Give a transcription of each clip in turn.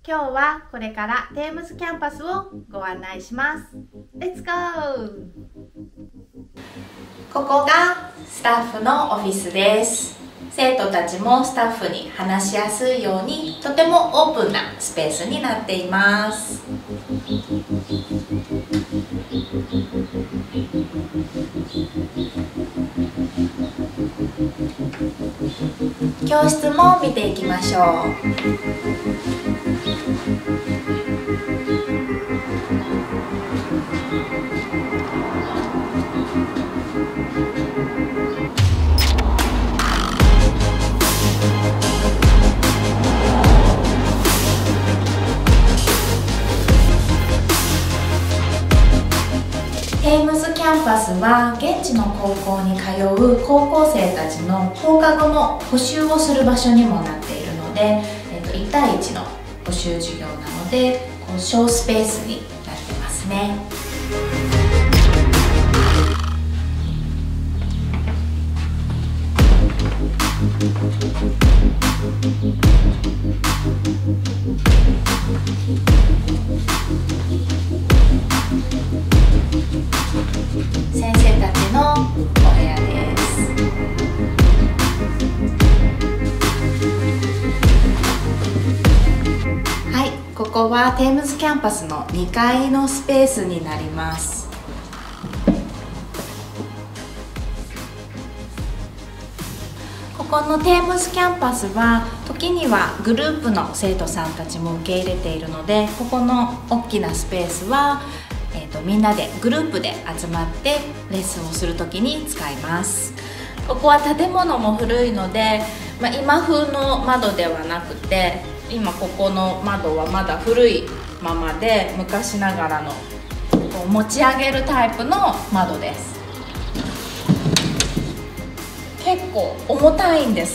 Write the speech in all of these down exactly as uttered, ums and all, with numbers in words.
今日はこれからテームズキャンパスをご案内します。レッツゴー！ここがスタッフのオフィスです。生徒たちもスタッフに話しやすいようにとてもオープンなスペースになっています。教室も見ていきましょう。テームズキャンパスは現地の高校に通う高校生たちの放課後の補習をする場所にもなっているので、えっと、いち対いちの補習授業なのでこう小スペースになってますね。先生たちのお部屋です。はい、ここはテームズキャンパスのにかいのスペースになります。ここのテームズキャンパスは時にはグループの生徒さんたちも受け入れているので、ここの大きなスペースはえーとみんなでグループで集まってレッスンをするときに使います。ここは建物も古いので、まあ、今風の窓ではなくて、今ここの窓はまだ古いままで昔ながらのこう持ち上げるタイプの窓です。結構重たいんです。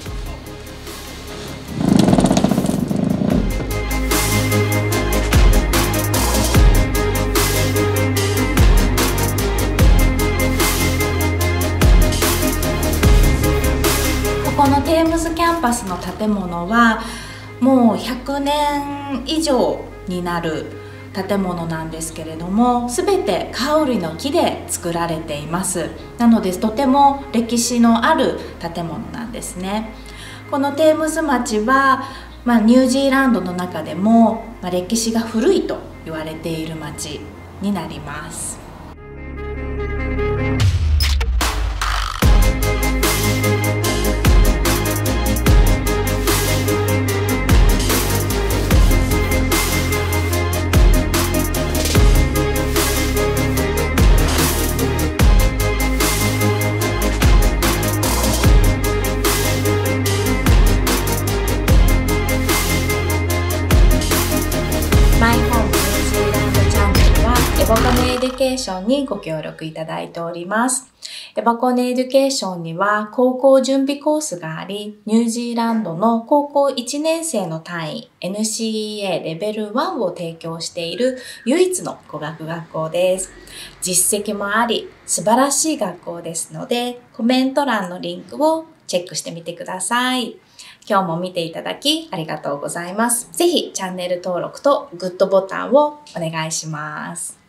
このテームズキャンパスの建物はもうひゃくねん以上になる建物なんですけれども、全てカオリの木で作られています。なのでとても歴史のある建物なんですね。このテームズ町は、まあ、ニュージーランドの中でも、まあ、歴史が古いと言われている町になります。マイホームニュージーランドチャンネルはエバコネエデュケーションにご協力いただいております。エバコネエデュケーションには高校準備コースがあり、ニュージーランドの高校いちねん生の単位 エヌシーイーエー レベルワンを提供している唯一の語学学校です。実績もあり素晴らしい学校ですので、コメント欄のリンクをチェックしてみてください。今日も見ていただきありがとうございます。ぜひチャンネル登録とグッドボタンをお願いします。